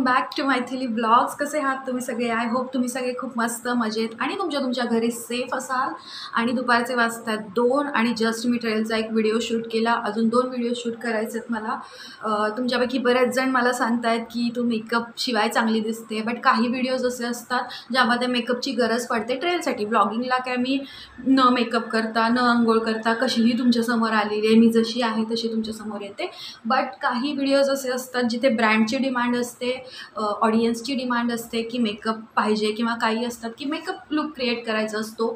Back to Maithili blogs. कसे आहात तुम्ही सगळे? आय होप तुम्ही सगळे खूप मस्त मजेत आणि तुमच्या घरी सेफ असाल. आणि दुपारचे वाजतात 2 आणि जस्ट मी ट्रेलचा एक व्हिडिओ शूट केला. अजून 2 व्हिडिओ शूट करायचे आहेत मला. तुमच्यापैकी बरेच जण मला सांगतायत की तू मेकअप शिवाय चांगली दिसते, बट काही व्हिडिओज असे असतात ज्यामध्ये मेकअपची गरज पडते ट्रेलसाठी. ब्लॉगिंगला काय मी न मेकअप करता, न अंघोळ करता कशीही तुमच्यासमोर आलेली आहे, मी जशी आहे तशी तुमच्यासमोर येते. बट काही व्हिडिओज असे असतात जिथे ब्रँडची डिमांड असते, ऑडियन्सची डिमांड असते की मेकअप पाहिजे, किंवा काही असतात की मेकअप लुक क्रिएट करायचा असतो.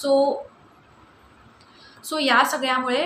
सो या सगळ्यामुळे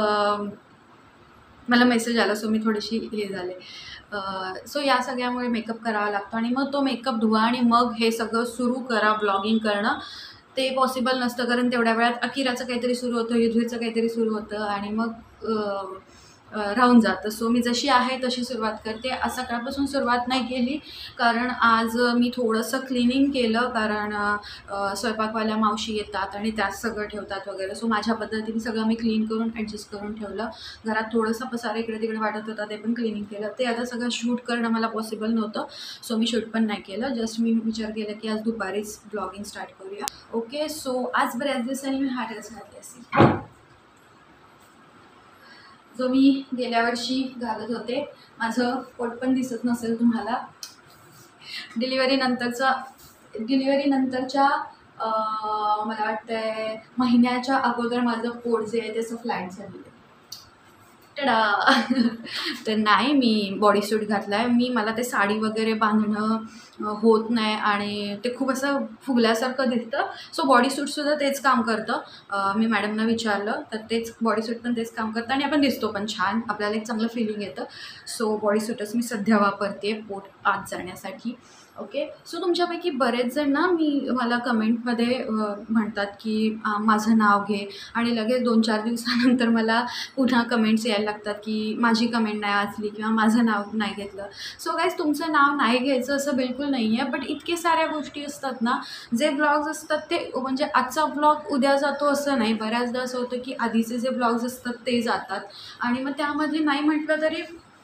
मला मेसेज आला, सो मी थोडीशी हे झाले. सो या सगळ्यामुळे मेकअप करावा लागतो आणि मग तो मेकअप धुवा आणि मग हे सगळं सुरू करा. ब्लॉगिंग करणं ते पॉसिबल नसतं, कारण तेवढ्या वेळात अकिराचं काहीतरी सुरू होतं, युद्धचं काहीतरी सुरू होतं आणि मग राहून जातं. सो मी जशी आहे तशी सुरुवात करते. आज सकाळपासून सुरुवात नाही केली कारण आज मी थोडंसं क्लिनिंग केलं, कारण स्वयंपाकवाल्या मावशी येतात आणि त्यात सगळं ठेवतात वगैरे. सो माझ्या पद्धतीने सगळं मी क्लीन करून ॲडजस्ट करून ठेवलं. घरात थोडंसं पसारा इकडे तिकडे वाटत होता, ते पण क्लिनिंग केलं. ते आता सगळं शूट करणं मला पॉसिबल नव्हतं, सो मी शूट पण नाही केलं. जस्ट मी विचार केला की आज दुपारीच ब्लॉगिंग स्टार्ट करूया. ओके, सो आज बऱ्याच दिवसांनी मी हा ड्रेस घातले असेल जो मी गेल्या वर्षी घालत होते. माझं पोट पण दिसत नसेल तुम्हाला. डिलिव्हरीनंतरच्या मला वाटतंय महिन्याच्या अगोदर माझं पोट जे आहे त्याचं फ्लॅट झालेलं आहे. तर नाही, मी बॉडीसूट घातला आहे. मला ते साडी वगैरे बांधणं होत नाही आणि ते खूप असं फुगल्यासारखं दिसतं. सो बॉडीसूटसुद्धा तेच काम करतं. मी मॅडमना विचारलं तर तेच बॉडीसूट पण तेच काम करतं आणि आपण दिसतो पण छान, आपल्याला एक चांगलं फिलिंग येतं. सो बॉडीसूटच मी सध्या वापरते पोट आत जाण्यासाठी. ओके, सो तुमच्यापैकी बरेच जण ना मला कमेंटमध्ये म्हणतात की माझं नाव घे, आणि लगेच 2-4 दिवसानंतर मला पुन्हा कमेंट्स यायला लागतात की माझी कमेंट नाही वाचली किंवा माझं नाव नाही घेतलं. सो गाईज, तुमचं नाव नाही घ्यायचं असं बिलकुल नाही आहे, बट इतके साऱ्या गोष्टी असतात ना, जे ब्लॉग्स असतात ते म्हणजे आजचा ब्लॉग उद्या जातो असं नाही. बऱ्याचदा असं होतं की आधीचे जे ब्लॉग्स असतात ते जातात आणि मग त्यामध्ये नाही म्हटलं तरी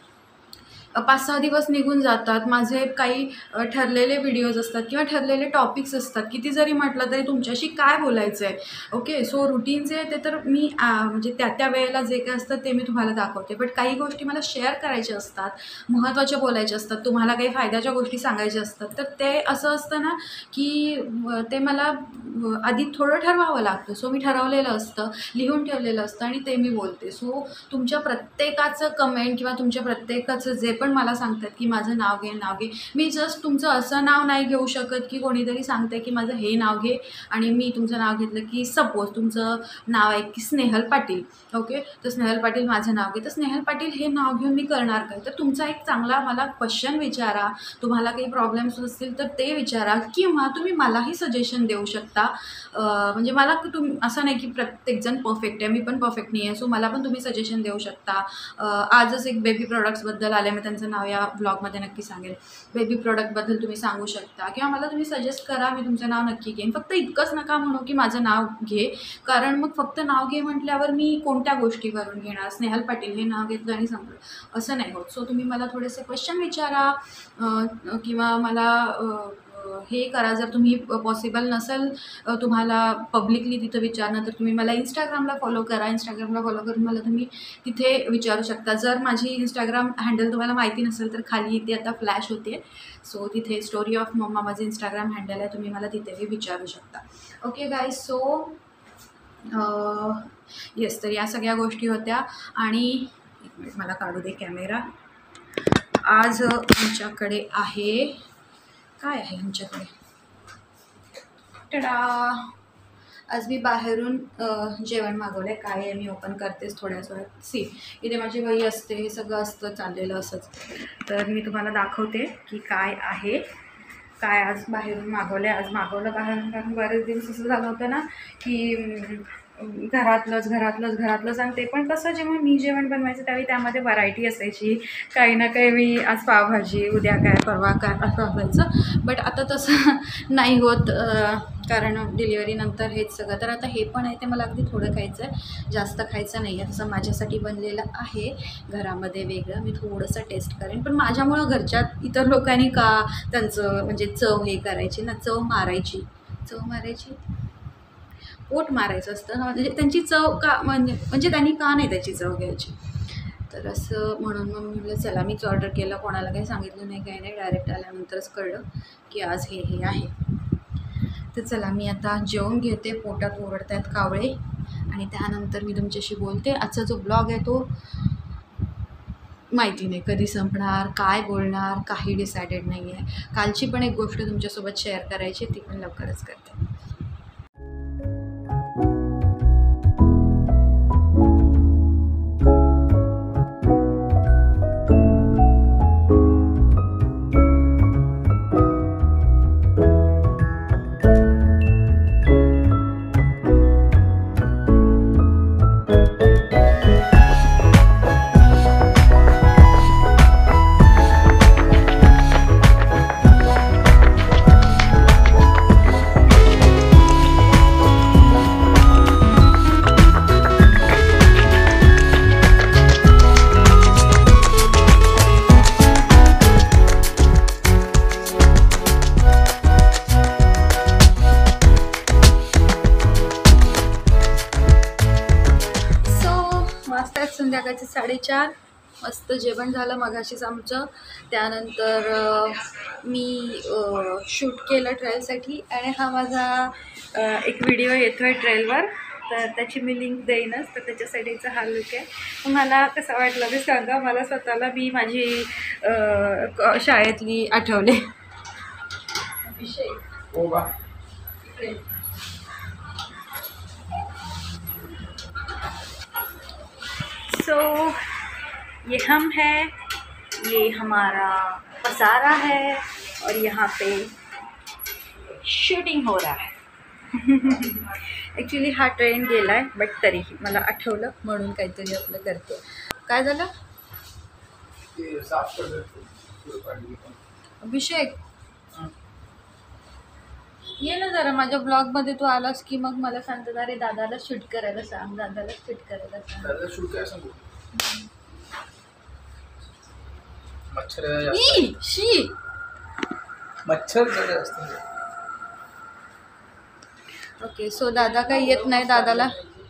5-6 दिवस निघून जातात. माझे काही ठरलेले व्हिडिओज असतात किंवा ठरलेले टॉपिक्स असतात. किती जरी म्हटलं तरी तुमच्याशी काय बोलायचं आहे. ओके, सो रुटीन जे आहे ते तर मी म्हणजे त्या वेळेला जे काय असतं ते मी तुम्हाला दाखवते. बट काही गोष्टी मला शेअर करायच्या असतात, महत्त्वाच्या बोलायच्या असतात, तुम्हाला काही फायद्याच्या गोष्टी सांगायच्या असतात. तर ते असं असतं ना की ते मला आधी थोडं ठरवावं लागतं. सो मी ठरवलेलं असतं, लिहून ठेवलेलं असतं आणि ते मी बोलते. सो तुमच्या प्रत्येकाचं कमेंट किंवा तुमच्या प्रत्येकाचं जे पण मला सांगतात की माझं नाव घे, मी जस्ट तुमचं असं नाव नाही घेऊ शकत की कोणीतरी सांगते की माझं हे नाव घे आणि मी तुमचं नाव घेतलं की सपोज तुमचं नाव आहे की स्नेहल पाटील. ओके, तर स्नेहल पाटील माझं नाव घे, तर स्नेहल पाटील हे नाव घेऊन मी करणार काय? तर तुमचा एक चांगला मला क्वेश्चन विचारा, तुम्हाला काही प्रॉब्लेम्स असतील तर ते विचारा, किंवा तुम्ही मलाही सजेशन देऊ शकता. म्हणजे मला तुम्ही असं नाही की प्रत्येकजण परफेक्ट आहे, मी पण परफेक्ट नाही आहे. सो मला पण तुम्ही सजेशन देऊ शकता. आजच एक बेबी प्रोडक्ट्सबद्दल आले, मी त्यांचं नाव या ब्लॉगमध्ये नक्की सांगेल. बेबी प्रोडक्टबद्दल तुम्ही सांगू शकता किंवा मला तुम्ही सजेस्ट करा, मी तुमचं नाव नक्की घेईन. फक्त इतकंच नका म्हणू की माझं नाव घे, कारण मग फक्त नाव घे म्हटल्यावर मी कोणत्या गोष्टीवरून घेणार? स्नेहल पाटील हे नाव घेतलं आणि संपलं असं नाही होत. सो तुम्ही मला थोडेसे क्वेश्चन विचारा किंवा मला हे करा. जर तुम्ही पॉसिबल नसेल तुम्हाला पब्लिकली तिथं विचारणं, तर तुम्ही मला इंस्टाग्रामला फॉलो करा. इंस्टाग्रामला फॉलो करून मला तुम्ही तिथे विचारू शकता. जर माझी इंस्टाग्राम हँडल तुम्हाला माहिती नसेल तर खाली इथे आता फ्लॅश होते. सो तिथे स्टोरी ऑफ मम्मा माझं इंस्टाग्राम हँडल आहे, तुम्ही मला तिथेही विचारू शकता. ओके गाईज, सो येस, तर या सगळ्या गोष्टी होत्या. आणि एक मिनिट मला काढू दे कॅमेरा. आज आमच्याकडे आहे, काय आहे आमच्याकडे? टडा, आज मी बाहेरून जेवण मागवलं आहे. काय आहे मी ओपन करतेच थोड्याच वेळात. सी, इथे माझी वही असते, हे सगळं असतं चाललेलं असंच. तर मी तुम्हाला दाखवते की काय आहे, काय आज बाहेरून मागवलं आहे. आज मागवलं बाहेरून कारण बरेच दिवस असं झालं होतं ना की घरातलंच आणि ते पण कसं जेव्हा मी जेवण बनवायचं त्यावेळी त्यामध्ये व्हरायटी असायची. काही ना काही मी आज पावभाजी, उद्या काय, परवा काय असं असायचं. बट आता तसं नाही होत कारण डिलिव्हरीनंतर हेच सगळं. तर आता हे पण आहे ते मला अगदी थोडं खायचं आहे, जास्त खायचं नाही आहे. तसं माझ्यासाठी बनलेलं आहे घरामध्ये वेगळं, मी थोडंसं टेस्ट करेन. पण माझ्यामुळं घरच्या इतर लोकांनी का त्यांचं म्हणजे चव हे करायची ना, चव मारायची पोट मारायचं असतं ना, म्हणजे त्यांची चव का म्हणजे त्यांनी का नाही त्याची चव घ्यायची. तर असं म्हणून मग मी म्हटलं चला मीच ऑर्डर केलं, कोणाला काही सांगितलं नाही, काही नाही. डायरेक्ट आल्यानंतरच कळलं की आज हे आहे. तर चला मी आता जेवून घेते, पोटात ओरडत आहेत कावळे, आणि त्यानंतर मी तुमच्याशी बोलते. आजचा जो ब्लॉग आहे तो माहिती नाही कधी संपणार, काय बोलणार, काही डिसायडेड नाही आहे. कालची पण एक गोष्ट तुमच्यासोबत शेअर करायची, ती पण लवकरच करते. संध्याकाळचे 4:30 मस्त जेवण झालं मगाशीच आमचं. त्यानंतर मी शूट केलं ट्रेलसाठी, आणि हा माझा एक व्हिडिओ येतो आहे ट्रेलवर, तर त्याची मी लिंक देईनच. तर त्याच्यासाठीचा हा लुक आहे. मला कसं वाटलं ते सांगा. मला स्वतःला मी माझी शाळेतली आठवले. सो ये हम है, ये हमारा पसारा है, और यहाँ पे शूटिंग हो रहा है. ॲक्च्युली हा ट्रेन गेला आहे, बट तरीही मला आठवलं म्हणून काहीतरी आपलं करते. काय झालं अभिषेक? ये ना जरा माझ्या ब्लॉगमध्ये तू आलास की मग मला सांगतात अरे दादाला शूट करायला सांग, दादाला शूट करायला सांग. दादा शूट करायला सांगू. मच्छर शी मच्छर असते. ओके, सो दादा काही येत नाही. दादाला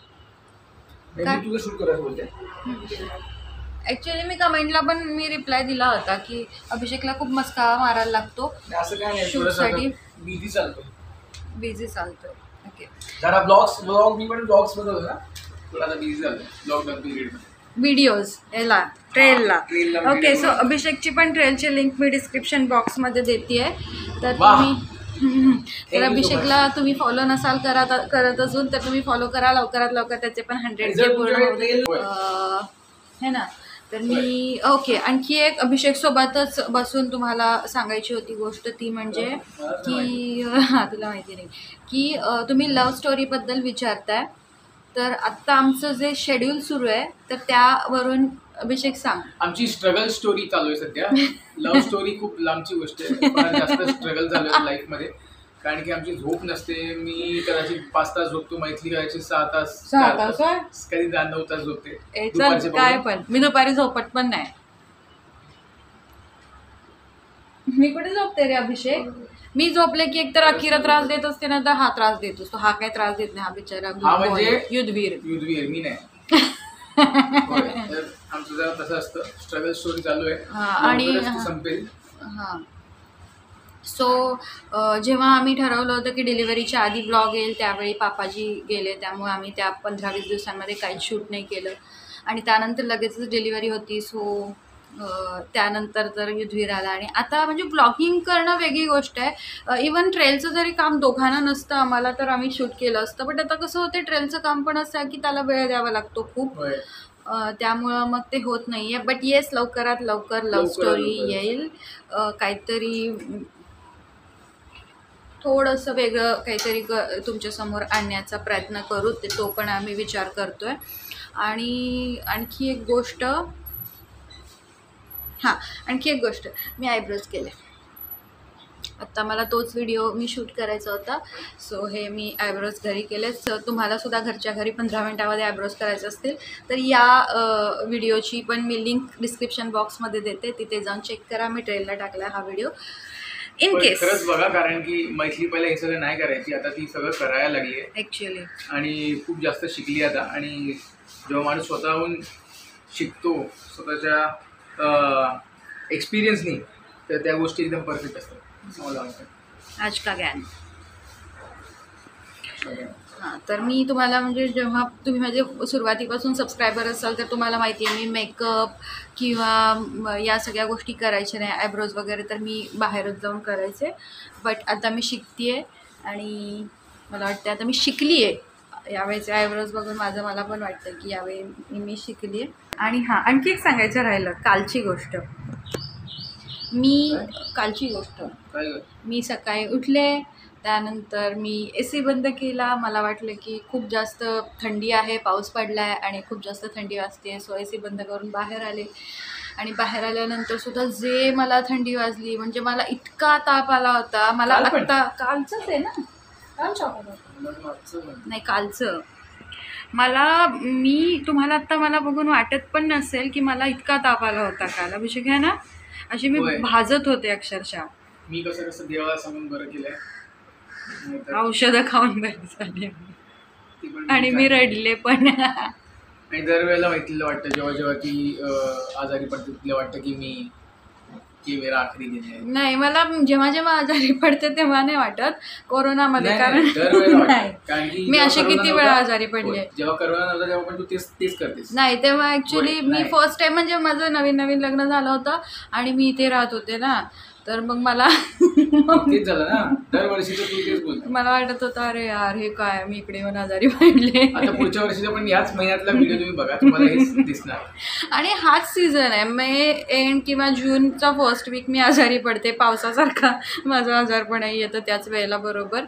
शूट करायला बोलते. ॲक्च्युली मी कमेंटला पण मी रिप्लाय दिला होता की अभिषेकला खूप मस्का मारायला लागतो शूटसाठी. बिझी चालतो. ओके, जरा ब्लॉग मी पण ब्लॉग्स बनवतो ना, थोडा बिझी झालो ब्लॉग पिरियड व्हिडिओज याला ट्रेलला. ओके, सो अभिषेकची पण ट्रेलची लिंक मी डिस्क्रिप्शन बॉक्समध्ये देते आहे. तर तुम्ही तर अभिषेकला तुम्ही फॉलो नसाल करत अजून तर तुम्ही फॉलो करा लवकरात लवकर. त्याचे पण 100K पूर्ण होते है ना. तर मी ओके, आणखी एक अभिषेकसोबतच बसून तुम्हाला सांगायची होती गोष्ट, ती म्हणजे की हां तुला माहिती नाही की तुम्ही लव्ह स्टोरीबद्दल विचारताय. तर आत्ता आमचं जे शेड्यूल सुरू आहे तर त्यावरून अभिषेक सांग. आमची स्ट्रगल स्टोरी चालू आहे सध्या. लव्ह स्टोरी खूप लांबची गोष्ट आहे, जास्त स्ट्रगल झालं आहे लाईफमध्ये. कारण की आमची झोप नसते. मी कदाचित 5 तास झोपतो, मैत्री करायची 6 तास कधी 9 तास झोपते. काय पण मी दुपारी झोपत पण नाही. मी कुठे झोपते रे अभिषेक? मी झोपले की एकतर अखिरा त्रास देत असते ना, तर हा त्रास देत असतो. हा काय त्रास देत नाही, हा बिचारा म्हणजे युद्धवीर मी नाही. आमचं जरा तसं असतं, स्ट्रगल स्टोरी चालू आहे आणि संपेल. हां, सो जेव्हा आम्ही ठरवलं होतं की डिलिव्हरीच्या आधी ब्लॉग येईल त्यावेळी पापाजी गेले, त्यामुळे आम्ही त्या 15-20 दिवसांमध्ये काहीच शूट नाही केलं. आणि त्यानंतर लगेचच डिलिव्हरी होती. सो त्यानंतर तर युद्धवीर आला. आणि आता म्हणजे ब्लॉगिंग करणं वेगळी गोष्ट आहे. इवन ट्रेलचं जरी काम दोघांना नसतं आम्हाला तर आम्ही शूट केलं असतं. बट आता कसं होतं, ट्रेलचं काम पण असं आहे की त्याला वेळ द्यावा लागतो खूप, त्यामुळं मग ते होत नाही आहे. बट येस, लवकरात लवकर लव्ह स्टोरी येईल. काहीतरी थोडंसं वेगळं काहीतरी तुमच्यासमोर आणण्याचा प्रयत्न करू, तो पण आम्ही विचार करतो आहे. आणि आणखी एक गोष्ट मी आयब्रोज केले. आत्ता मला तोच व्हिडिओ मी शूट करायचा होता. सो हे मी आयब्रोज घरी केले. सो तुम्हालासुद्धा घरच्या घरी 15 मिनटामध्ये आयब्रोज करायचे असतील तर या व्हिडिओची पण मी लिंक डिस्क्रिप्शन बॉक्समध्ये देते, तिथे जाऊन चेक करा. मी ट्रेलला टाकला हा व्हिडिओ. इन केस खरंच बघा, कारण की मैथिली पहिले हे सगळं नाही करायची, आता ती सगळं करायला लागली आहे ॲक्च्युली आणि खूप जास्त शिकली आता. आणि जेव्हा माणूस स्वतःहून शिकतो स्वतःच्या एक्सपिरियन्सनी, तर त्या गोष्टी एकदम परफेक्ट असतात असं मला वाटतं. आज का ज्ञान. हां, तर मी तुम्हाला म्हणजे जेव्हा तुम्ही माझे सुरुवातीपासून सबस्क्रायबर असाल तर तुम्हाला माहिती आहे मी मेकअप किंवा या सगळ्या गोष्टी करायच्या नाही, आयब्रोज वगैरे तर मी बाहेरच जाऊन करायचे. बट आता मी शिकते आहे आणि मला वाटतं आता मी शिकली आहे. यावेळेचे आयब्रोज बघून मला पण वाटतं की यावेळी मी शिकली आहे. आणि हां, आणखी एक सांगायचं राहिलं, कालची गोष्ट. मी सकाळी उठले, त्यानंतर मी AC बंद केला. मला वाटलं की खूप जास्त थंडी आहे, पाऊस पडला आहे आणि खूप जास्त थंडी वाजते. सो AC बंद करून बाहेर आले आणि बाहेर आल्यानंतरसुद्धा जे मला थंडी वाजली, म्हणजे मला इतका ताप आला होता. मला आत्ता कालचंच आहे ना, नाही कालचं. मी तुम्हाला आत्ता मला बघून वाटत पण नसेल की मला इतका ताप आला होता काल. अभिषेक आहे ना, अशी मी भाजत होते अक्षरशः. मी कसं देवाला सांगून बरं केलंय, औषधं खाऊन बरी झाली आणि मी रडले पण. आणि दरवेळेला मैत्रीला वाटतं जेव्हा ती आजारी पडते तिला वाटतं की मेरा आखरी दिन है. नाही, मला जेव्हा आजारी पडते तेव्हा नाही वाटत, कोरोनामध्ये. कारण मी असे किती वेळा आजारी पडले. जेव्हा कोरोना नव्हता तेव्हा पण तू तेच करतेस. नाही, तेव्हा ॲक्च्युली मी फर्स्ट टाइम, म्हणजे माझं नवीन लग्न झालं होतं आणि मी इथे राहत होते ना, तर मग मला तेच झालं ना, दरवर्षी तू तेच बोलतो. मला वाटत होतं अरे यार हे काय, मी इकडे येऊन आजारी पडले. आता पुढच्या वर्षीचा पण याच महिन्यातला व्हिडिओ तुम्ही बघा, तुम्हाला हेच दिसणार. आणि हाच सीझन आहे, मे एंड किंवा जूनचा फर्स्ट वीक मी आजारी पडते, पावसासारखा माझं आजारपणही येतं त्याच वेळेला बरोबर.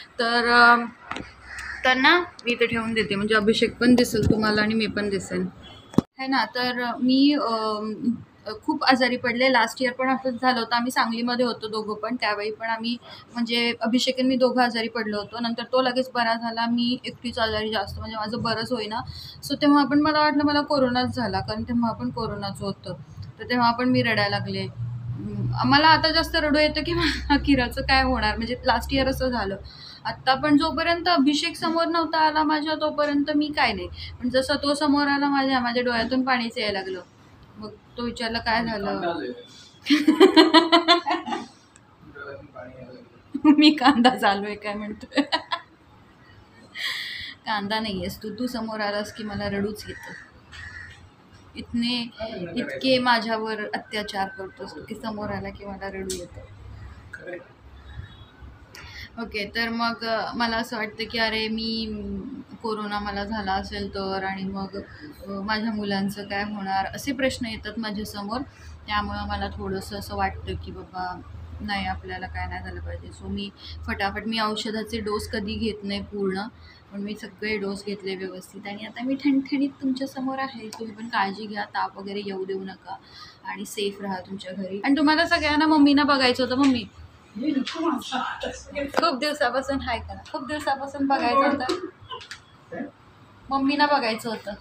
तर ना मी इथे ठेवून देते, म्हणजे अभिषेक पण दिसेल तुम्हाला आणि मी पण दिसेन, है ना. तर मी खूप आजारी पडले. लास्ट इयर पण असंच झालं होतं. आम्ही सांगलीमध्ये होतो दोघं पण, त्यावेळी पण आम्ही म्हणजे अभिषेक आणि मी दोघं आजारी पडलो होतो. नंतर तो लगेच बरा झाला, मी एकटीच आजारी जास्त, म्हणजे माझं बरंच होईना. सो तेव्हा पण मला वाटलं मला कोरोनाच झाला, कारण तेव्हा पण कोरोनाचं होतं. तर तेव्हा पण मी रडायला लागले. मला आता जास्त रडू येतं की किराचं काय होणार, म्हणजे लास्ट इयर असं झालं. आत्ता पण जोपर्यंत अभिषेक समोर नव्हता आला माझ्या तोपर्यंत मी काय नाही, पण जसं तो समोर आला माझ्या डोळ्यातून पाणीच यायला लागलं. मग तो विचारला काय झालं. मी कांदा चालू आहे काय म्हणतोय. कांदा नाही आहेस तू समोर आलास की मला रडूच येतं. इतके माझ्यावर अत्याचार करतोस तू की समोर आला की मला रडू येतं. ओके, तर मग मला असं वाटतं की अरे कोरोना मला झाला असेल तर, आणि मग माझ्या मुलांचं काय होणार, असे प्रश्न येतात माझ्यासमोर. त्यामुळं मला थोडंसं असं वाटतं की बाबा नाही, आपल्याला काय नाही झालं पाहिजे. सो मी औषधाचे डोस कधी घेत नाही पूर्ण, पण मी सगळे डोस घेतले व्यवस्थित. आणि आता मी ठणठणीत तुमच्यासमोर आहे. तुम्ही पण काळजी घ्या, ताप वगैरे येऊ देऊ नका आणि सेफ राहा तुमच्या घरी. आणि तुम्हाला सगळ्यांना मम्मीना बघायचं होतं. मम्मी खूप दिवसापासून हाय करा, खूप दिवसापासून बघायचं होतं, मम्मीना बघायचं होतं.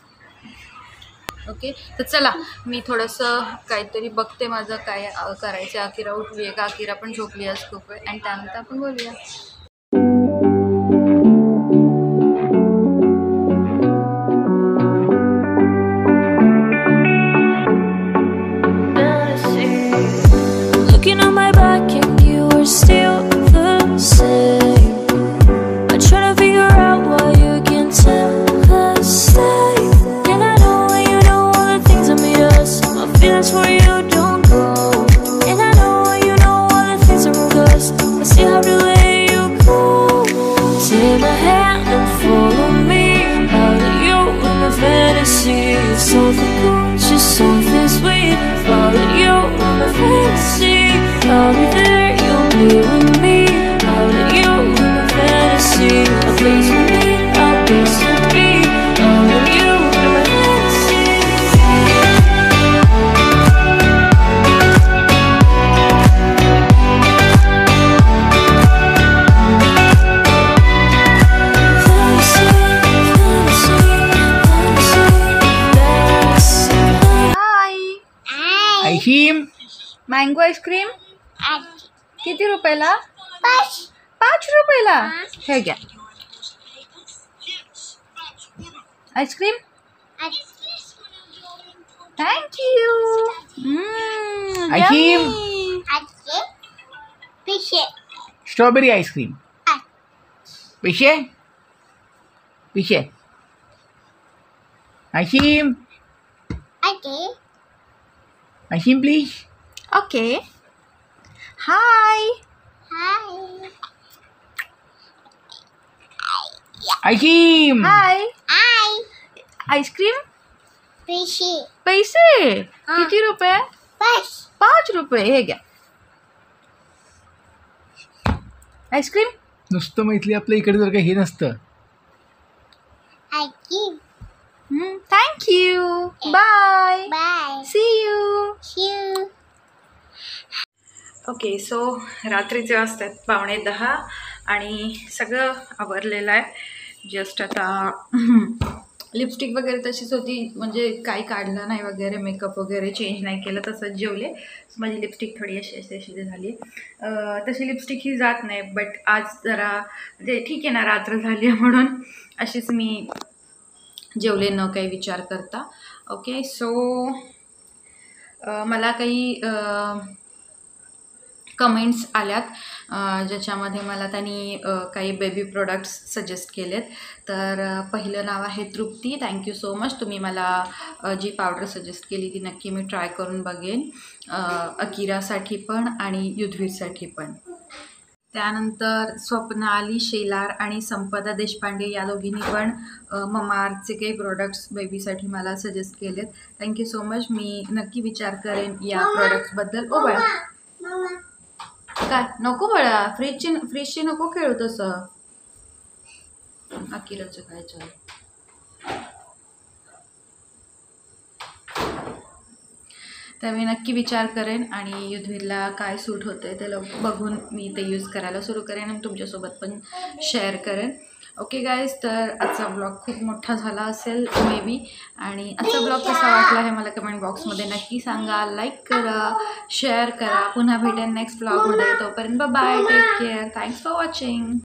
ओके, तर चला मी थोडंसं काहीतरी बघते माझं काय करायचं. अकिरा उठली आहे का, अकिरा पण झोपली आज खूप वेळ, आणि त्यानंतर आपण बोलूया. Looking on my back and you are still the same. I try to figure out why you can tell the same. And I know you know all the things that made us. My feelings for you don't go. And I know you know all the things that broke us. I still have to let you go. Take my hand and follow me out of you in my fantasy. Something cool, just something sweet. Follow you in my fantasy. I'll be there, you'll be with me. I'll mango ice cream किती रुपयाला? 5 रुपयाला. हे घ्या ice cream. Thank you. Ice cream. Strawberry ice cream. पैसे पैसे. Ice cream ice cream please. Okay. Hi. Ice cream. Hi. Ice cream. पैसे किती रुपये? 5 रुपये. हे घ्या आईस्क्रीम. नुसतं मैथिली आपल्या इकडे जर काही हे नसतं. Thank you. Bye. See you. Okay. So रात्रीचे वाजतात 9:15 आणि सगळं आवरलेलं आहे. जस्ट आता लिपस्टिक वगैरे तशीच होती, म्हणजे काही काढलं नाही वगैरे, मेकअप वगैरे चेंज नाही केलं, तसंच जेवले. माझी लिपस्टिक थोडी अशी झाली. तशी लिपस्टिक ही जात नाही, बट आज जरा म्हणजे ठीक आहे ना, रात्र झाली आहे म्हणून अशीच मी जेवले न काही विचार करता. ओके. सो मला काही कमेंट्स आल्यात ज्याच्यामध्ये मला त्यांनी काही बेबी प्रोडक्ट्स सजेस्ट केलेत. तर पहिलं नाव आहे तृप्ती. Thank you so much. तुम्ही मला जी पावडर सजेस्ट केली ती नक्की मी ट्राय करून बघेन, अकिरासाठी पण आणि युद्धवीरसाठी पण. त्यानंतर स्वप्नाली शेलार आणि संपदा देशपांडे या दोघींनी पण ममाअर्थचे काही प्रोडक्ट्स बेबीसाठी मला सजेस्ट केलेत. Thank you so much. मी नक्की विचार करेन या प्रोडक्ट्सबद्दल. ओ बाळा काय नको बाळा, फ्रीजची नको खेळू तसं. अकिराचं काय चालू. तर मी नक्की विचार करेन आणि युद्धवीरला काय सूट होतं आहे ते बघून मी ते यूज करायला सुरू करेन आणि तुमच्यासोबत पण शेअर करेन. Okay guys. तर आजचा ब्लॉग खूप मोठा झाला असेल मे बी, आणि आजचा ब्लॉग कसा वाटला हे मला कमेंट बॉक्समध्ये नक्की सांगा. लाईक करा, शेअर करा. पुन्हा भेटेन नेक्स्ट ब्लॉगमध्ये. तोपर्यंत bye. Take care. Thanks for watching.